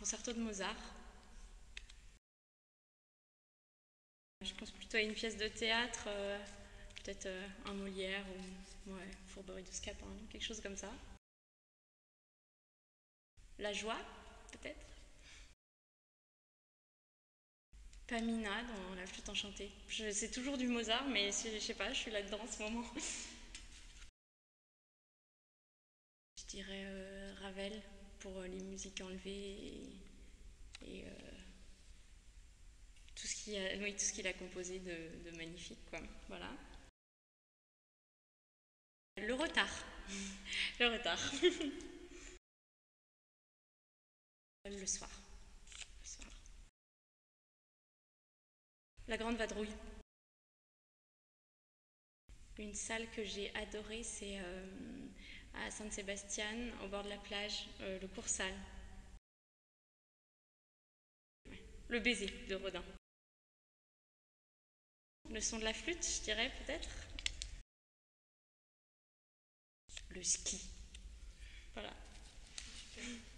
concerto de Mozart. Je pense plutôt à une pièce de théâtre, peut-être un Molière ou ouais, Fourberie de Scapin, quelque chose comme ça. La joie, peut-être. Pamina dans La flûte enchantée. C'est toujours du Mozart, mais je sais pas, je suis là-dedans en ce moment. Je dirais Ravel pour les musiques enlevées et tout ce qu'il a, oui, tout ce qu'il a composé de magnifique, quoi. Voilà. Le retard. Le retard. Le soir. Le soir. La grande vadrouille. Une salle que j'ai adorée, c'est à Saint-Sébastien, au bord de la plage, le Cours-Salle. Le baiser de Rodin. Le son de la flûte, je dirais peut-être. Le ski. Voilà.